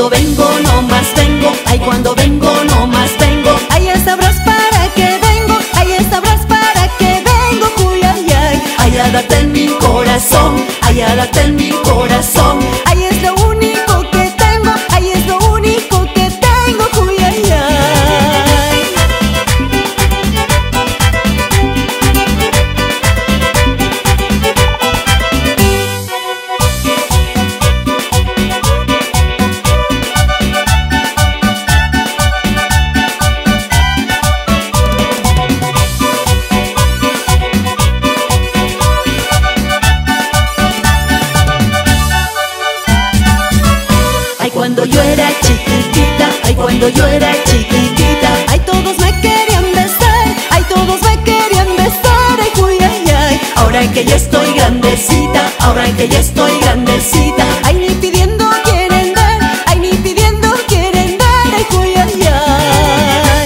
cuando vengo nomás vengo, ay cuando vengo nomás vengo. Ay ya sabrás para qué vengo, ay ya sabrás para qué vengo, uy ay ay. Ay a darte en mi corazón, ay a darte en mi corazón. Ay es lo único que tengo, ay es lo único que tengo, uy ay ay. Cuando yo era chiquitita, ay cuando yo era chiquitita, ay todos me querían besar, ay todos me querían besar, ay uy ay ay. Ahora que ya estoy grandecita, ahora que ya estoy grandecita, ay ni pidiendo quieren dar, ay ni pidiendo quieren dar, ay uy ay ay.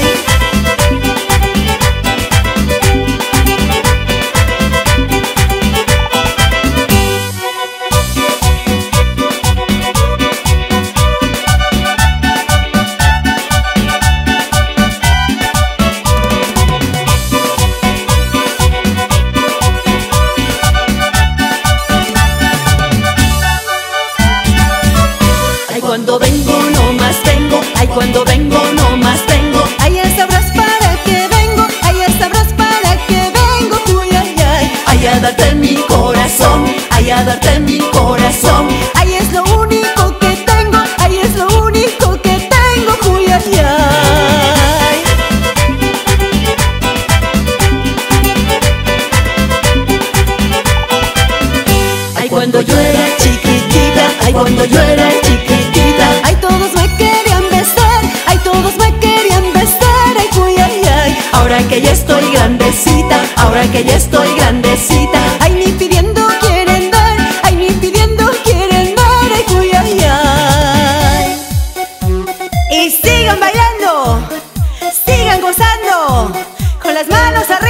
Cuando vengo nomás vengo, ay cuando vengo nomás vengo. Ay ya sabrás para qué vengo, ay ya sabrás para qué vengo, uy ay ay. Ay a darte en mi corazón, ay a darte en mi corazón. Ay es lo único que tengo, ay es lo único que tengo, uy ay ay. Ay cuando yo era chiquitita, ay cuando yo era chiquitita, ay todos me querían besar, ay todos me querían besar, ay uy ay ay. Ahora que ya estoy grandecita, ahora que ya estoy grandecita, ay ni pidiendo quieren dar, ay ni pidiendo quieren dar, ay uy ay ay. Y sigan bailando, sigan gozando, con las manos arriba.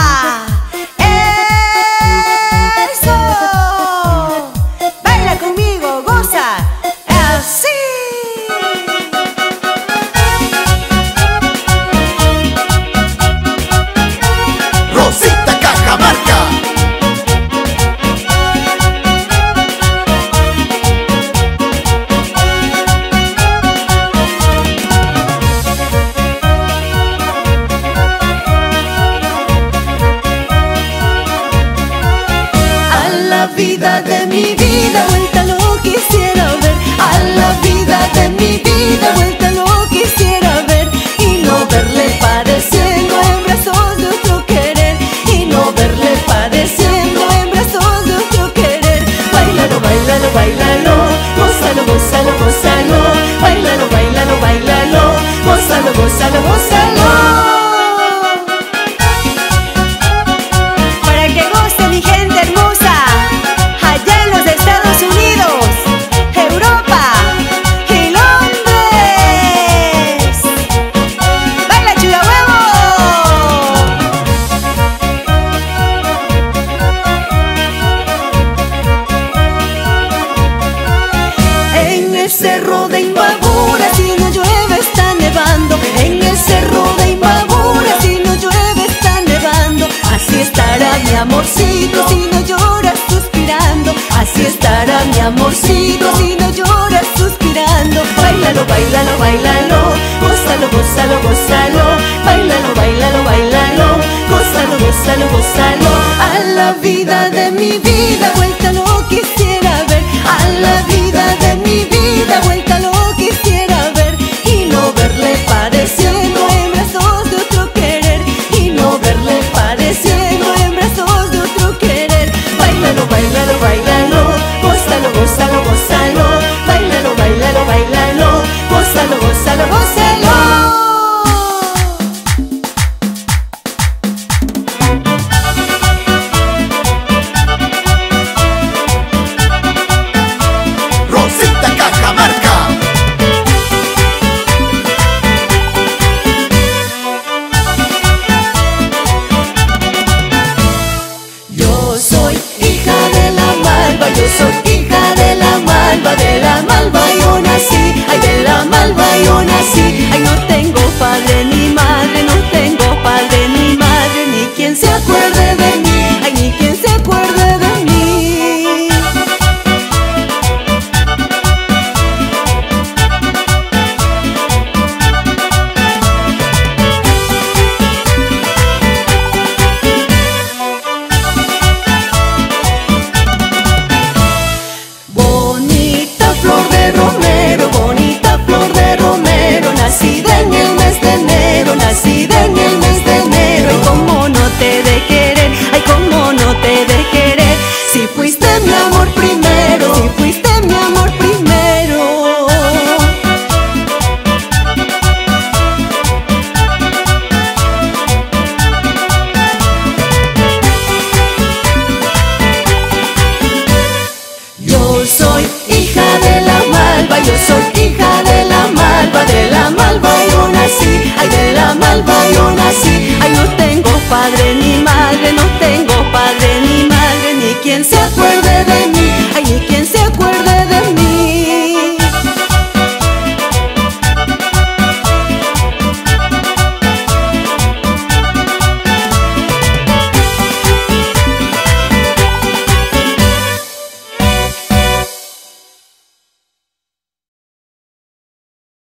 Vida de mi vida, vuelta lo quisiera ver. A la vida de mi vida, vuelta lo quisiera ver. Y no verle padeciendo en brazos de otro querer. Y no verle padeciendo en brazos de otro querer. Bailalo, bailalo, bailalo, gózalo, gózalo, gózalo. Bailalo, bailalo, bailalo, gózalo, gózalo, gózalo. Para que goce mi gente hermosa, allá en los Estados Unidos, Europa y Londres. ¡Baila chula huevo! En el cerro de Imbabura, si no llueve está nevando. En el cerro de Imbabura, si no llueve está nevando. Así estará mi amorcito si no lloras suspirando. Así estará mi amorcito si no lloras suspirando. Bailalo, bailalo, bailalo, gózalo, gózalo, gózalo. Bailalo, bailalo, bailalo, gózalo, gózalo, gózalo. A la vida de mi vida, vuelta lo quisiera ver. A la vida de mi vida, vuelta lo quisiera ver. Y no verle padeciendo en brazos de otro querer. Y no verle padeciendo en brazos de otro querer. Bailalo, bailalo, bailalo, gózalo, gózalo, gózalo. Bailalo, bailalo, bailalo, gózalo, gózalo, gózalo. Soy hija de la malva yo nací, ay de fuiste mi amor primero, si fuiste mi amor primero. Yo soy hija de la malva, yo soy